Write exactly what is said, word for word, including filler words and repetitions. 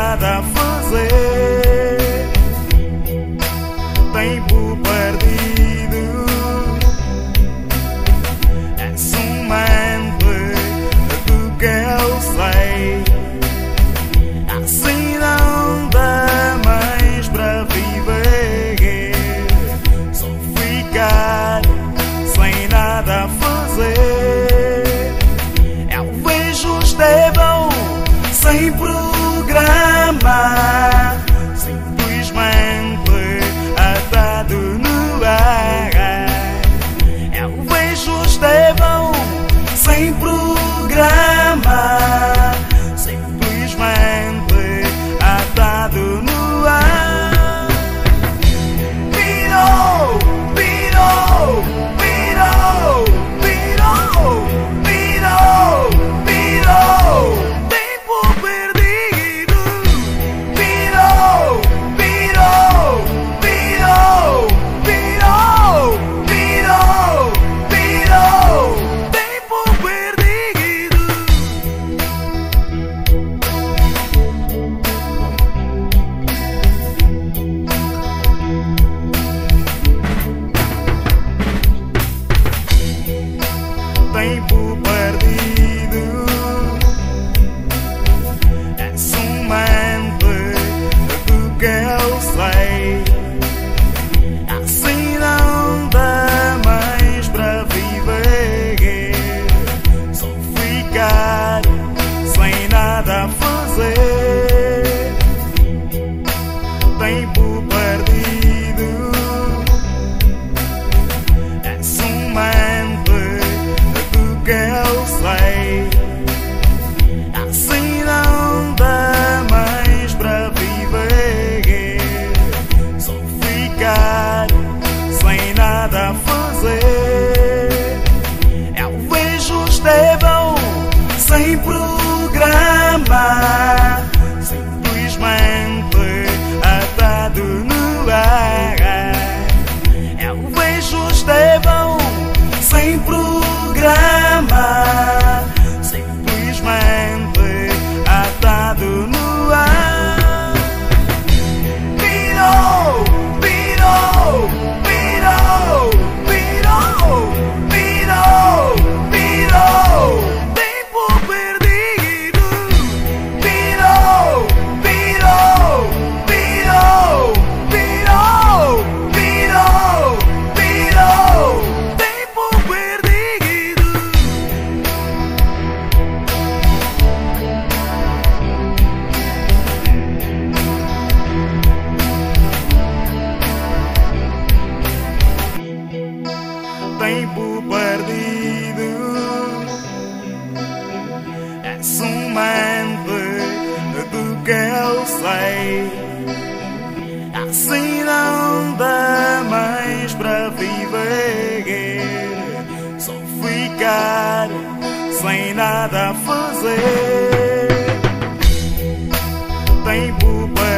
nada a fazer. Tempo perdido é somente do que eu sei. Assim não dá mais para viver, só ficar sem nada a fazer. Eu vejo o Estevão sem programa, simplesmente atado no ar. Eu vejo o Estevão sem programa, simplesmente atado no ar. Pirou, pirou, pirou, pirou, pirou, pirou. Tempo perdido. Pirou, pirou, pirou, pirou, pirou, pirou. Tempo perdido. Tempo perdido é somente do que eu sei. Assim não dá mais para viver, só ficar sem nada a fazer. Tempo perdido é somente do que eu sei. Assim não dá mais para viver, só ficar sem nada a fazer. Eu vejo o Estevão sem programa, simplesmente atado no ar. Eu vejo o Estevão sem programa, simplesmente atado no ar. Pirou, pirou, pirou, pirou, pirou, pirou. Tempo perdido. Pirou, pirou, pirou, pirou, pirou, pirou. Tempo perdido. Tempo perdido é somente do que eu sei. Assim não dá mais para viver, só ficar sem nada a fazer. Tempo perdido